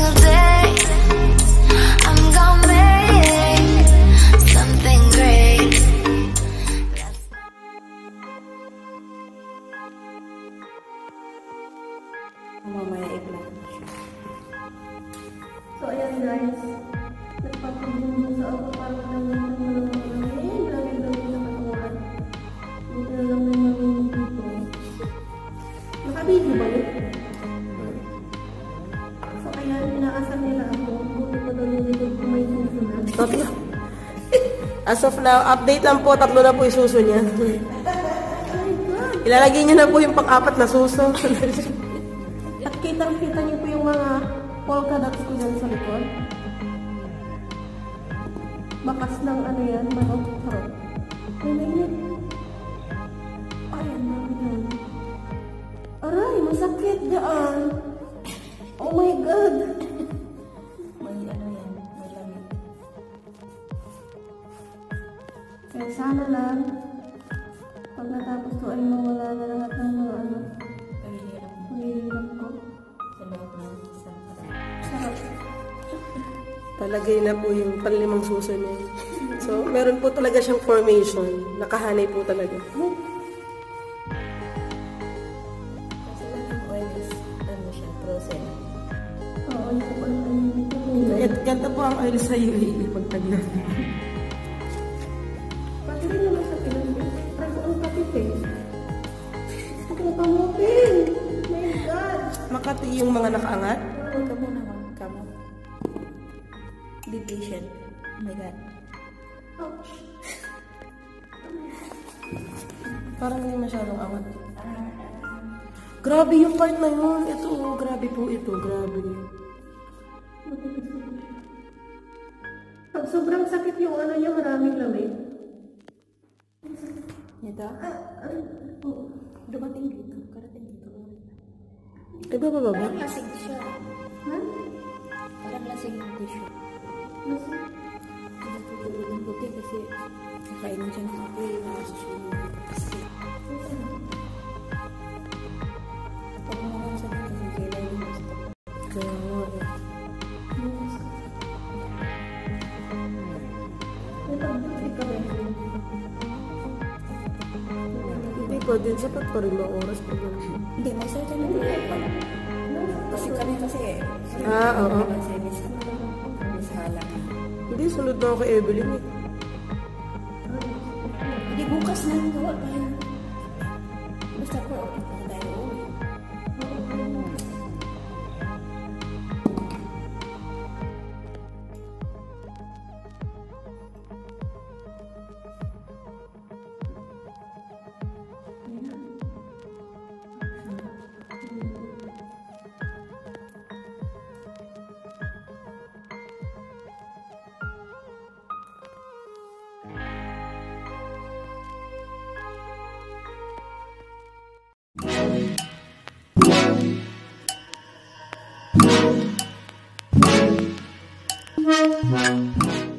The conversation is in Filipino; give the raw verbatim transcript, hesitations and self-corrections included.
single day I'm gonna make something great. Mamaya i-plan na siya. So, ayan guys. Nagpapagbuno sa ako para lang ng mga eh, grabe-grabe na katawan. Dito na lang may marunong dito. Naka-video ba yun? So, ayan, inaasar nila ako. Buti pa daw yung likod ko may susunod. Tatlo. As of now, update lang po. Tatlo na po yung suso niya. Ilalagay niya na po yung pang-apat na suso. At kitang-kita niyo po yung mga polka dots ko dyan sa likod. Bakas ng ano yan, manok. Harap. Ay, mainit. Ayan, namin yan. Aray, masakit dyan. Oh my God. May ano yan, may lamig. Kaya sana lang, pag natapos to ay mawala na lahat ng mga ano. Pahihirap Pahihirap ko. sa loob ng isang parang. Sarap. Talagay na po yung panlimang suso niya. So, meron po talaga siyang formation. Nakahanay po talaga. Kasi lang yung oil is, ano siya, frozen. Oo, yung ko pala tayo nito. Ganda po ang oil sa U A E pag taglan. Bakit rin naman sa pinag- Try ko ang kapit eh. Gusto kong kamutin. My God. Makati yung mga nakaangat. Huwag ka muna magkamot. Be patient. Oh my God. Ouch. Parang hindi masyadong angat. Grabe yung part na yun. Ito, oh, grabe po ito. Grabe. Pag sobrang sakit yung ano niya, maraming lamig. Ito? Oo. Dumating dito. Karating dito. Ay, ba, ba, ba, ba? Parang lasing siya. Ha? Parang lasing yung tissue. Nasa? Hindi ko tulog ng puti kasi kakainin siya ng kape. Nakasusunod. Kasi pag naman sa dito kasi kailan yung gusto. Kaya nga, eh. May pag-buti ka ba? Hindi pa din. Sapat pa rin mga oras pa ba? Hindi, may certain na dito. Kasi kami kasi eh. Ah, oo. Kasi miss miss halang. Hindi, sunod na ako kay Evelyn eh. Hindi bukas na yung gawa tayo. Basta ko, okay na tayo uwi. Thank you.